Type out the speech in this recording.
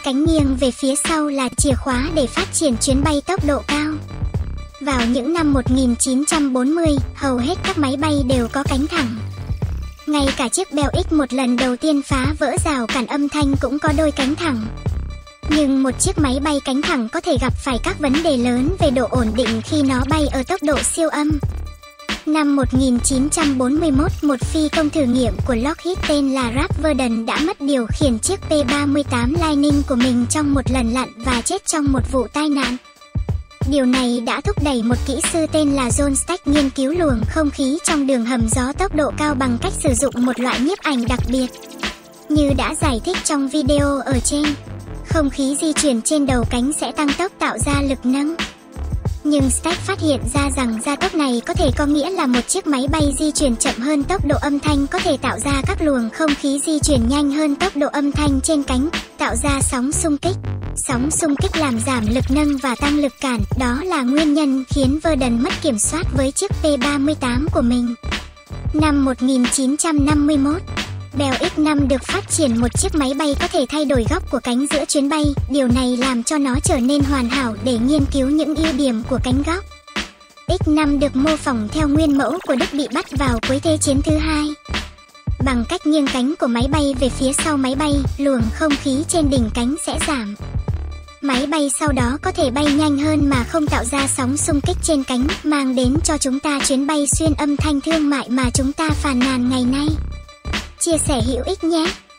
cánh nghiêng về phía sau là chìa khóa để phát triển chuyến bay tốc độ cao. Vào những năm 1940, hầu hết các máy bay đều có cánh thẳng. Ngay cả chiếc Bell X-1 lần đầu tiên phá vỡ rào cản âm thanh cũng có đôi cánh thẳng. Nhưng một chiếc máy bay cánh thẳng có thể gặp phải các vấn đề lớn về độ ổn định khi nó bay ở tốc độ siêu âm. Năm 1941, một phi công thử nghiệm của Lockheed tên là Ralph Verdon đã mất điều khiển chiếc P-38 Lightning của mình trong một lần lặn và chết trong một vụ tai nạn. Điều này đã thúc đẩy một kỹ sư tên là John Stack nghiên cứu luồng không khí trong đường hầm gió tốc độ cao bằng cách sử dụng một loại nhiếp ảnh đặc biệt. Như đã giải thích trong video ở trên, không khí di chuyển trên đầu cánh sẽ tăng tốc tạo ra lực nâng. Nhưng Stack phát hiện ra rằng gia tốc này có thể có nghĩa là một chiếc máy bay di chuyển chậm hơn tốc độ âm thanh có thể tạo ra các luồng không khí di chuyển nhanh hơn tốc độ âm thanh trên cánh, tạo ra sóng xung kích. Sóng xung kích làm giảm lực nâng và tăng lực cản, đó là nguyên nhân khiến Verdon mất kiểm soát với chiếc P-38 của mình. Năm 1951, Bell X-5 được phát triển một chiếc máy bay có thể thay đổi góc của cánh giữa chuyến bay, điều này làm cho nó trở nên hoàn hảo để nghiên cứu những ưu điểm của cánh góc. X-5 được mô phỏng theo nguyên mẫu của Đức bị bắt vào cuối Thế chiến thứ hai. Bằng cách nghiêng cánh của máy bay về phía sau máy bay, luồng không khí trên đỉnh cánh sẽ giảm. Máy bay sau đó có thể bay nhanh hơn mà không tạo ra sóng xung kích trên cánh, mang đến cho chúng ta chuyến bay xuyên âm thanh thương mại mà chúng ta phàn nàn ngày nay. Chia sẻ hữu ích nhé!